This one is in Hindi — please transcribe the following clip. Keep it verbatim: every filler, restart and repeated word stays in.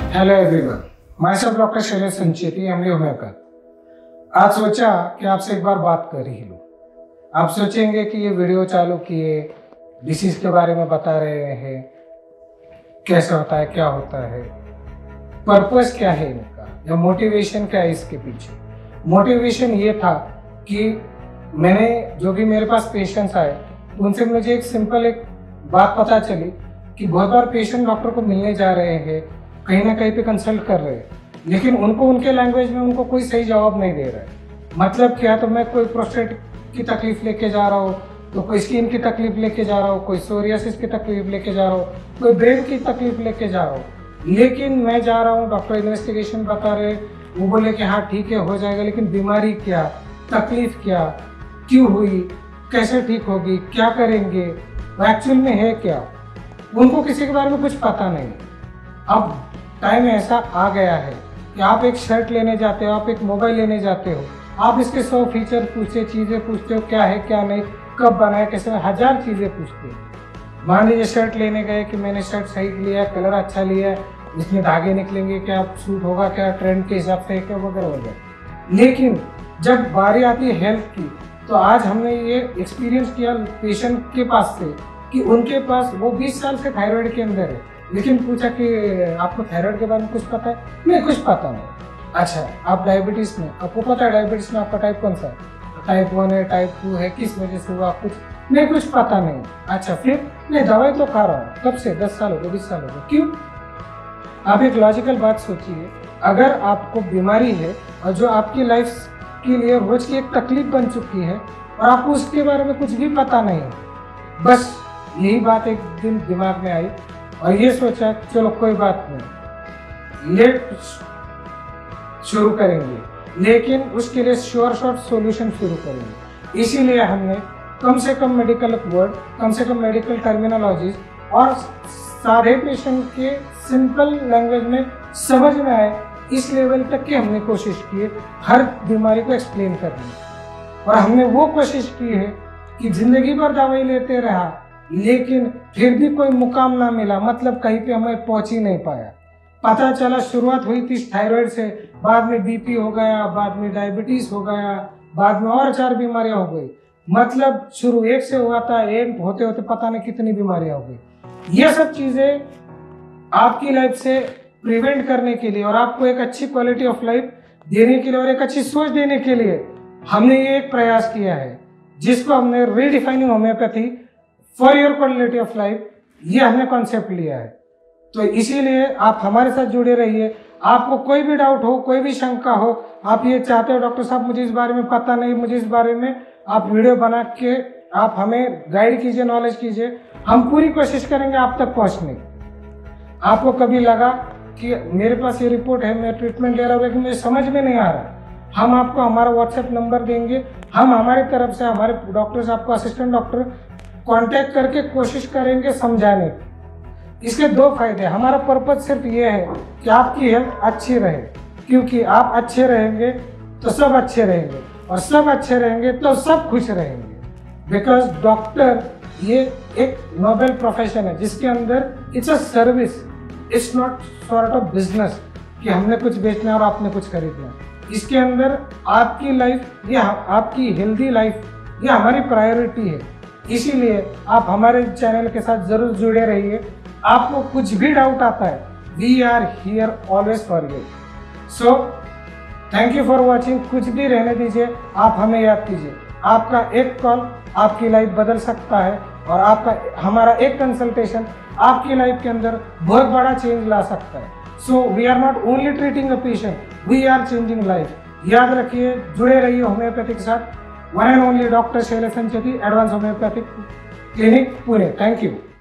Hello everyone, myself doctor Shailesh Sancheti, MD homeopath. आज सोचा कि आपसे एक बार बात कर ही लूँ। आप सोचेंगे कि ये वीडियो चालू किए डिसीज के बारे में बता रहे हैं, कैसे होता है, क्या होता है, पर्पस क्या है इनका, या मोटिवेशन क्या है इसके पीछे। मोटिवेशन ये था कि मैंने जो भी मेरे पास पेशेंट्स आए उनसे मुझे एक सिंपल एक बात पता चली कि बहुत बार पेशेंट डॉक्टर को मिलने जा रहे हैं, कहीं ना कहीं पे कंसल्ट कर रहे हैं, लेकिन उनको उनके लैंग्वेज में उनको कोई सही जवाब नहीं दे रहा है। मतलब क्या, तो मैं कोई प्रोस्टेट की तकलीफ लेके जा रहा हूँ, तो कोई स्किन की तकलीफ लेके जा रहा हूँ, कोई सोरियासिस की तकलीफ लेके जा रहा हूँ, कोई ब्रेन की तकलीफ लेके जा रहा हूँ। लेकिन मैं जा रहा हूँ, डॉक्टर इन्वेस्टिगेशन बता रहे, वो बोले कि हाँ ठीक है हो जाएगा, लेकिन बीमारी क्या, तकलीफ क्या, क्यों हुई, कैसे ठीक होगी, क्या करेंगे, एक्चुअल में है क्या, उनको किसी के बारे में कुछ पता नहीं। अब टाइम ऐसा आ गया है कि आप एक शर्ट लेने जाते हो, आप एक मोबाइल लेने जाते हो, आप इसके सौ फीचर पूछते, चीज़ें पूछते हो, क्या है क्या नहीं, कब बनाया, कैसे, हजार चीज़ें पूछते हो। मान लीजिए शर्ट लेने गए कि मैंने शर्ट सही लिया, कलर अच्छा लिया, इसमें धागे निकलेंगे क्या, सूट होगा क्या, ट्रेंड के हिसाब से क्या, वगैरह वगैरह। लेकिन जब बारी आती है हेल्थ की, तो आज हमने ये एक्सपीरियंस किया पेशेंट के पास से कि उनके पास वो बीस साल से थायराइड के अंदर है, लेकिन पूछा कि आपको थायराइड के बारे में कुछ पता है? नहीं, कुछ पता नहीं। अच्छा, आप डायबिटीज में, आपको पता है डायबिटीज में आपका टाइप कौन सा है? टाइप वन है, टाइप टू है, किस वजह से हुआ, कुछ नहीं, कुछ पता नहीं। अच्छा, फिर नहीं, दवाई तो खा रहा हूँ, कब से? दस साल हो गए, बीस साल हो गए, क्यों? आप एक लॉजिकल बात सोचिए, अगर आपको बीमारी है और जो आपकी लाइफ के लिए रोज की एक तकलीफ बन चुकी है और आपको उसके बारे में कुछ भी पता नहीं है, बस यही बात एक दिन दिमाग में आई और ये सोचा चलो कोई बात नहीं, लेट शुरू करेंगे, लेकिन उसके लिए श्योर शॉर्ट सॉल्यूशन शुरू करेंगे। इसीलिए हमने कम से कम मेडिकल वर्ड, कम से कम मेडिकल टर्मिनोलॉजीज और सारे पेशेंट के सिंपल लैंग्वेज में समझ में आए, इस लेवल तक की हमने कोशिश की है हर बीमारी को एक्सप्लेन करने। और हमने वो कोशिश की है कि जिंदगी भर दवाई लेते रहा, लेकिन फिर भी कोई मुकाम ना मिला, मतलब कहीं पे हमें पहुंच ही नहीं पाया। पता चला शुरुआत हुई थी थायराइड से, बाद में बीपी हो गया, बाद में डायबिटीज हो गया, बाद में और चार बीमारियां हो गई। मतलब शुरू एक से हुआ था, एंड होते होते पता नहीं कितनी बीमारियां हो गई। ये सब चीजें आपकी लाइफ से प्रिवेंट करने के लिए और आपको एक अच्छी क्वालिटी ऑफ लाइफ देने के लिए और एक अच्छी सोच देने के लिए हमने ये एक प्रयास किया है, जिसको हमने redefining homeopathy for your quality of life, ये हमने कॉन्सेप्ट लिया है। तो इसीलिए आप हमारे साथ जुड़े रहिए। आपको कोई भी डाउट हो, कोई भी शंका हो, आप ये चाहते हो डॉक्टर साहब मुझे इस बारे में पता नहीं, मुझे इस बारे में आप वीडियो बना के आप हमें गाइड कीजिए, नॉलेज कीजिए, हम पूरी कोशिश करेंगे आप तक पहुँचने की। आपको कभी लगा कि मेरे पास ये रिपोर्ट है, मैं ट्रीटमेंट ले रहा हूँ लेकिन मुझे समझ में नहीं आ रहा, हम आपको हमारा व्हाट्सएप नंबर देंगे, हम हमारी तरफ से हमारे डॉक्टर्स, आपको असिस्टेंट डॉक्टर कांटेक्ट करके कोशिश करेंगे समझाने की। इसके दो फायदे, हमारा पर्पज सिर्फ ये है कि आपकी हेल्थ अच्छी रहे, क्योंकि आप अच्छे रहेंगे तो सब अच्छे रहेंगे, और सब अच्छे रहेंगे तो सब खुश रहेंगे। बिकॉज डॉक्टर ये एक नोबल प्रोफेशन है जिसके अंदर it's a service, it's not sort of business कि हमने कुछ बेचना है और आपने कुछ खरीदना है। इसके अंदर आपकी लाइफ, या आपकी हेल्दी लाइफ, ये हमारी प्रायोरिटी है। इसीलिए आप हमारे चैनल के साथ जरूर जुड़े रहिए। आपको कुछ भी डाउट आता है, we are here always for you. So thank you for watching. कुछ भी रहने दीजिए, आप हमें याद कीजिए, आपका एक कॉल आपकी लाइफ बदल सकता है, और आपका हमारा एक कंसल्टेशन आपकी लाइफ के अंदर बहुत बड़ा चेंज ला सकता है। So we are not only treating a patient, we are changing life. याद रखिए, जुड़े रहिए होम्योपैथी के साथ। One and only doctor Shailesh Sancheti, advance homeopathic clinic, Pune. Thank you.